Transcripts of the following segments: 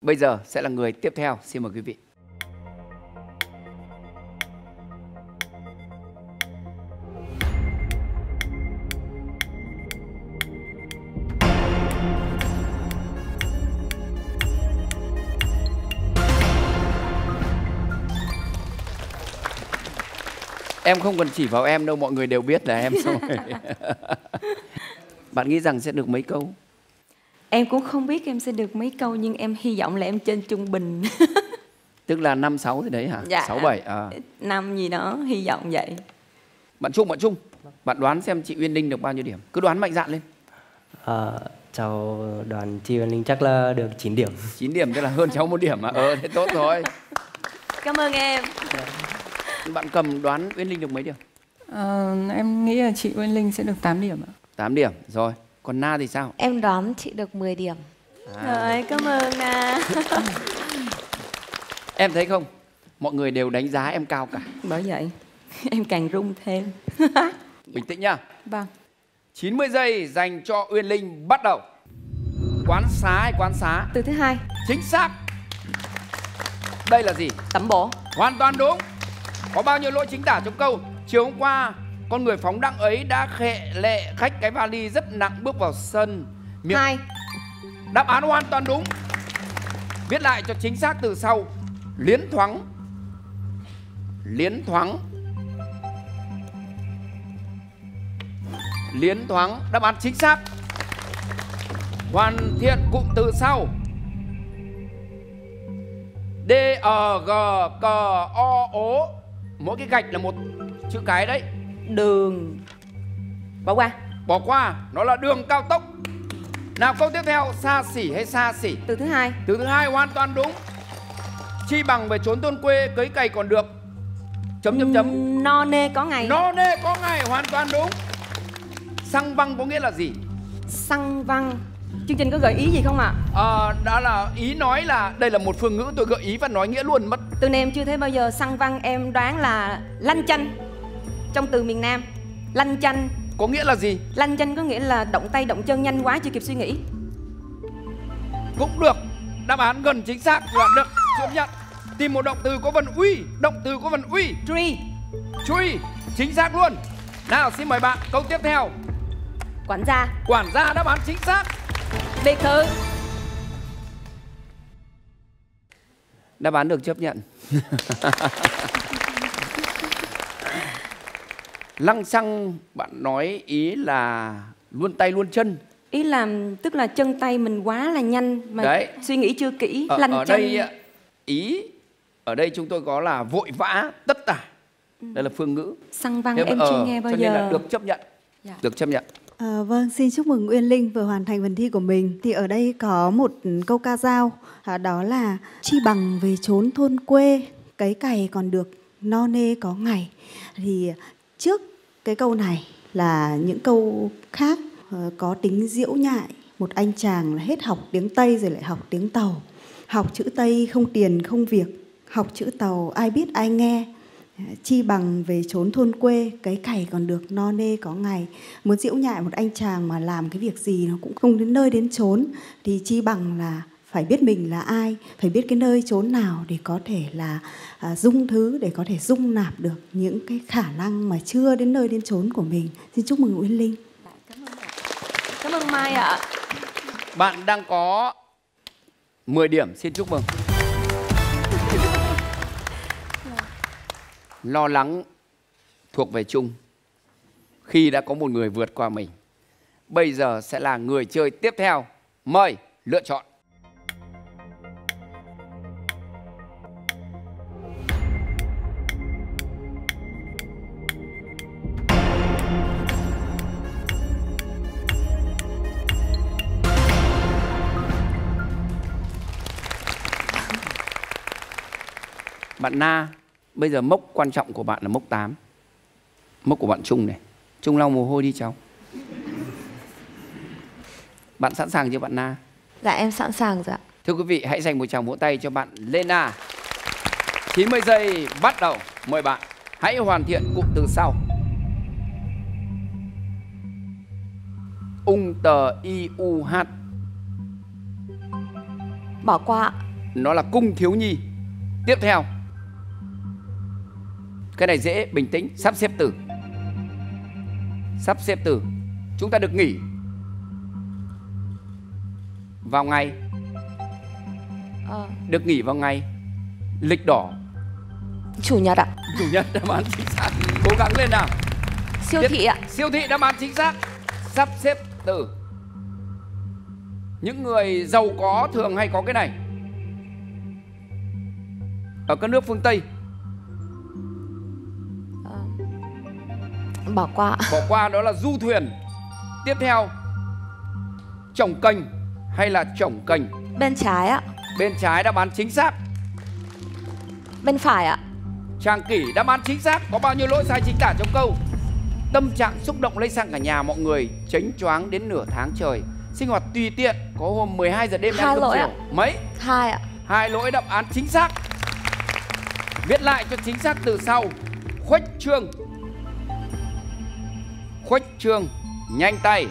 Bây giờ sẽ là người tiếp theo. Xin mời quý vị. Em không cần chỉ vào em đâu, mọi người đều biết là em xong rồi. Bạn nghĩ rằng sẽ được mấy câu? Em cũng không biết em sẽ được mấy câu, nhưng em hy vọng là em trên trung bình. Tức là 5, 6 thì đấy hả? Dạ. 6, 7 à. 5 gì đó, hy vọng vậy. Bạn Trung, bạn đoán xem chị Uyên Linh được bao nhiêu điểm? Cứ đoán mạnh dạn lên. Cháu đoán chị Uyên Linh chắc là được 9 điểm. 9 điểm tức là hơn cháu 1 điểm mà. Thế tốt rồi. Cảm ơn em. Bạn Cầm đoán Uyên Linh được mấy điểm? Em nghĩ là chị Uyên Linh sẽ được 8 điểm ạ. 8 điểm, rồi. Còn Na thì sao? Em đoán chị được 10 điểm. Rồi, cảm ơn Na. Em thấy không? Mọi người đều đánh giá em cao cả. Bởi vậy, em càng rung thêm. Bình tĩnh nhá. Vâng. 90 giây dành cho Uyên Linh bắt đầu. Quán xá hay quán xá? Từ thứ hai. Chính xác. Đây là gì? Tẩm bổ. Hoàn toàn đúng. Có bao nhiêu lỗi chính tả trong câu? Chiều hôm qua, con người phóng đãng ấy đã khệ lệ khách cái vali rất nặng bước vào sân. 2. Đáp án hoàn toàn đúng. Viết lại cho chính xác từ sau. Liến thoáng. Liến thoáng. Liến thoáng. Đáp án chính xác. Hoàn thiện cụm từ sau. D, E, G, C, O, ố. Mỗi cái gạch là một chữ cái đấy. Đường. Bỏ qua. Bỏ qua. Nó là đường cao tốc. Nào câu tiếp theo. Xa xỉ hay xa xỉ? Từ thứ hai. Từ thứ hai hoàn toàn đúng. Chi bằng về trốn thôn quê, cấy cày còn được. Chấm chấm chấm. No nê có ngày. No nê có ngày hoàn toàn đúng. Xăng văng có nghĩa là gì? Xăng văng. Chương trình có gợi ý gì không ạ? Đã là ý nói là đây là một phương ngữ, tôi gợi ý và nói nghĩa luôn mất. Từ này em chưa thấy bao giờ. Xăng văng em đoán là lanh chanh. Trong từ miền Nam. Lanh chanh. Có nghĩa là gì? Lanh chanh có nghĩa là động tay động chân nhanh quá chưa kịp suy nghĩ. Cũng được. Đáp án gần chính xác là được chấp nhận. Tìm một động từ có vần uy. Động từ có vần uy. Tree. Tree. Chính xác luôn. Nào xin mời bạn câu tiếp theo. Quản gia. Quản gia. Đáp án chính xác. Biệt thự. Đáp án được chấp nhận. Lăng xăng bạn nói ý là luôn tay luôn chân. Ý là tức là chân tay mình quá là nhanh mà đấy. Suy nghĩ chưa kỹ. Ở chân. đây ý ở đây chúng tôi có là vội vã tất tả. Đây là phương ngữ. Xăng văng em chưa nghe bao cho giờ. nên là được chấp nhận. Dạ. Được chấp nhận. Vâng, xin chúc mừng Uyên Linh vừa hoàn thành phần thi của mình. Thì ở đây có một câu ca dao, đó là chi bằng về chốn thôn quê, cấy cày còn được, no nê có ngày. Thì trước cái câu này là những câu khác có tính diễu nhại. Một anh chàng là hết học tiếng Tây rồi lại học tiếng Tàu. Học chữ Tây không tiền không việc, học chữ Tàu ai biết ai nghe. Chi bằng về chốn thôn quê, cấy cày còn được, no nê có ngày. Muốn giễu nhại một anh chàng mà làm cái việc gì nó cũng không đến nơi đến chốn, thì chi bằng là phải biết mình là ai, phải biết cái nơi chốn nào để có thể là dung thứ, để có thể dung nạp được những cái khả năng mà chưa đến nơi đến chốn của mình. Xin chúc mừng Uyên Linh. Cảm ơn Mai ạ. Bạn đang có 10 điểm, xin chúc mừng. Lo lắng thuộc về Trung khi đã có một người vượt qua mình. Bây giờ sẽ là người chơi tiếp theo. Mời lựa chọn. Bạn Na, bây giờ mốc quan trọng của bạn là mốc 8. Mốc của bạn Trung này. Trung lau mồ hôi đi cháu. Bạn sẵn sàng chưa bạn Na? Dạ em sẵn sàng rồi ạ. Thưa quý vị, hãy dành một tràng vỗ tay cho bạn Lena. 90 giây bắt đầu. Mời bạn. Hãy hoàn thiện cụm từ sau. Bỏ qua. nó là cung thiếu nhi. Tiếp theo, cái này dễ, bình tĩnh. Sắp xếp từ. Sắp xếp từ. Chúng ta được nghỉ vào ngày. Được nghỉ vào ngày lịch đỏ. Chủ nhật ạ. Chủ nhật, đáp án chính xác. Cố gắng lên nào. Siêu thị ạ. Siêu thị, đáp án chính xác. Sắp xếp từ. Những người giàu có thường hay có cái này ở các nước phương Tây. Bỏ qua. Bỏ qua, đó là du thuyền. Tiếp theo, chổng kênh hay là chổng kênh? Bên trái ạ. Bên trái, đáp án chính xác. Bên phải ạ. Trang kỷ, đáp án chính xác. Có bao nhiêu lỗi sai chính tả trong câu? Tâm trạng xúc động lấy sang cả nhà mọi người, chánh choáng đến nửa tháng trời. Sinh hoạt tùy tiện, có hôm 12 giờ đêm ăn cơm chiều. Mấy? 2 ạ. 2 lỗi, đáp án chính xác. Viết lại cho chính xác từ sau. Khuếch trương. Khuếch trương, nhanh tay.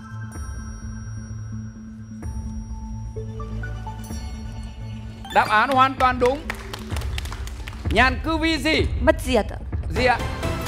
Đáp án hoàn toàn đúng. Nhàn cư vi gì? Bất diệt ạ. Gì ạ?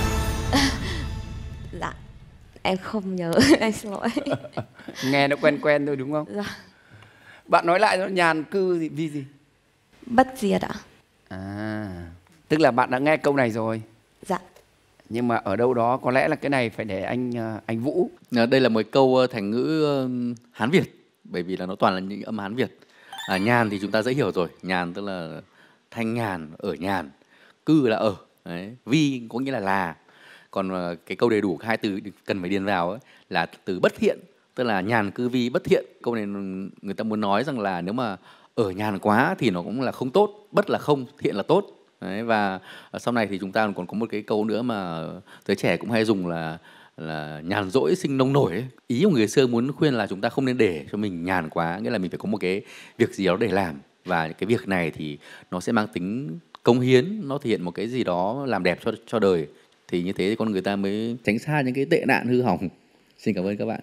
Dạ, em không nhớ. Em xin lỗi. Nghe nó quen quen thôi đúng không? Dạ. Bạn nói lại, nhàn cư gì, vi gì? Bất diệt ạ. À, tức là bạn đã nghe câu này rồi. Dạ. Nhưng mà ở đâu đó có lẽ là cái này phải để anh Vũ. Đây là một câu thành ngữ Hán Việt, bởi vì là nó toàn là những âm Hán Việt. Nhàn thì chúng ta dễ hiểu rồi, nhàn tức là thanh nhàn, ở nhàn. Cư là ở. Đấy. Vi có nghĩa là. Còn cái câu đầy đủ hai từ cần phải điền vào ấy, là từ bất thiện, tức là nhàn cư vi bất thiện. Câu này người ta muốn nói rằng là nếu mà ở nhàn quá thì nó cũng là không tốt, bất là không, thiện là tốt. Đấy, và sau này thì chúng ta còn có một cái câu nữa mà giới trẻ cũng hay dùng là nhàn rỗi sinh nông nổi ấy. Ý của người xưa muốn khuyên là chúng ta không nên để cho mình nhàn quá, nghĩa là mình phải có một cái việc gì đó để làm, và cái việc này thì nó sẽ mang tính cống hiến, nó thể hiện một cái gì đó làm đẹp cho đời, thì như thế thì con người ta mới tránh xa những cái tệ nạn hư hỏng. Xin cảm ơn các bạn.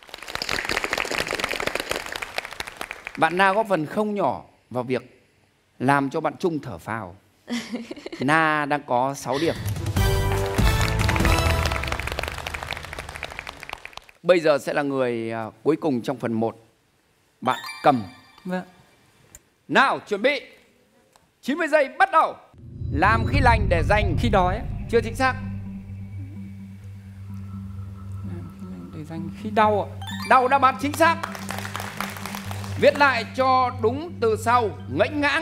Bạn Na góp phần không nhỏ vào việc làm cho bạn Trung thở phào. Na đang có 6 điểm. Bây giờ sẽ là người cuối cùng trong phần 1. Bạn Cầm. Vâng. Nào, chuẩn bị. 90 giây bắt đầu. Làm khi lành để dành Khi đói. chưa chính xác. Để dành khi đau ạ. Đau, đáp án chính xác. Viết lại cho đúng từ sau. Ngẫnh ngãng.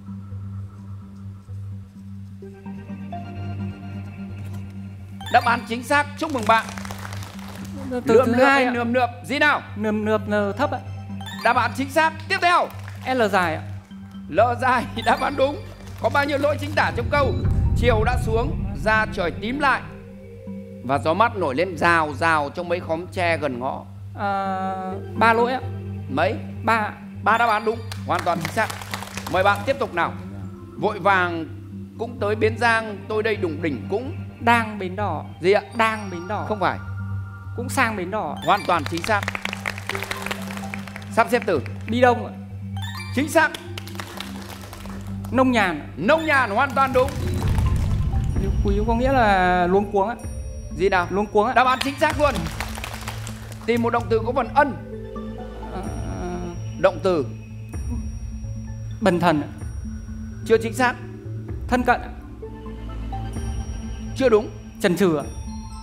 Đáp án chính xác, chúc mừng bạn. Từ Lượm thứ lượm hai hay ạ. nườm nượp gì nào? Nườm nượp thấp ạ. Đáp án chính xác. Tiếp theo, L dài ạ. L dài, đáp án đúng. Có bao nhiêu lỗi chính tả trong câu? Chiều đã xuống, da trời tím lại và gió mát nổi lên rào rào trong mấy khóm tre gần ngõ. 3 lỗi ạ. Mấy? 3. 3 đáp án đúng, hoàn toàn chính xác. Mời bạn tiếp tục nào. Vội vàng cũng tới Bến Giang, tôi đây đủng đỉnh cũng Đang bến đỏ. gì ạ? Đang bến đỏ. Không phải. Cũng sang bến đỏ. Hoàn toàn chính xác. Sắp xếp từ. Đi đông ạ. Chính xác. Nông nhàn. Nông nhàn, hoàn toàn đúng. Liêu quý có nghĩa là luống cuống ạ. Gì nào? Luống cuống ạ. Đáp án chính xác luôn. Tìm một động từ có phần ân. Động từ Bần thần ạ. chưa chính xác. Thân cận ạ. Chưa đúng. Chần chừ ạ.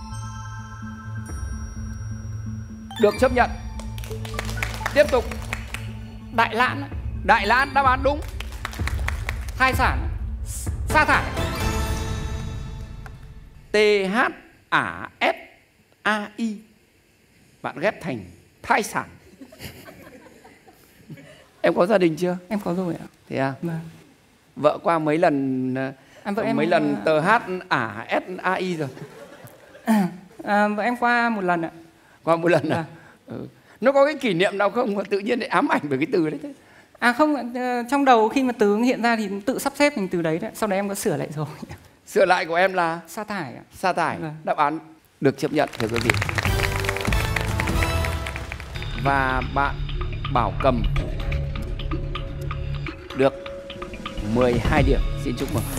Được chấp nhận. Tiếp tục. Đại lãn ạ. Đại lãn, đáp án đúng. Thai sản ạ. Sa thải. THASAI. Bạn ghép thành thai sản. Em có gia đình chưa? Em có rồi ạ. Thế à? Vâng. Vợ qua mấy lần Vợ em mấy lần THASAI rồi? Vợ em qua một lần ạ. Qua một lần à? Nó có cái kỷ niệm nào không mà tự nhiên lại ám ảnh về cái từ đấy thế? Không, trong đầu khi mà từ hiện ra thì tự sắp xếp thành từ đấy đấy. Sau đấy em có sửa lại rồi. Sửa lại của em là Sa thải ạ. sa thải. Vâng. Đáp án được chấp nhận thưa quý vị. Và bạn Bảo Cầm được 12 điểm. Xin chúc mừng.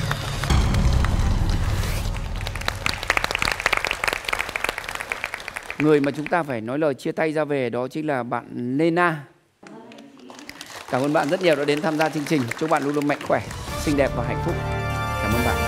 Người mà chúng ta phải nói lời chia tay ra về đó chính là bạn Nena. Cảm ơn bạn rất nhiều đã đến tham gia chương trình. Chúc bạn luôn luôn mạnh khỏe, xinh đẹp và hạnh phúc. Cảm ơn bạn.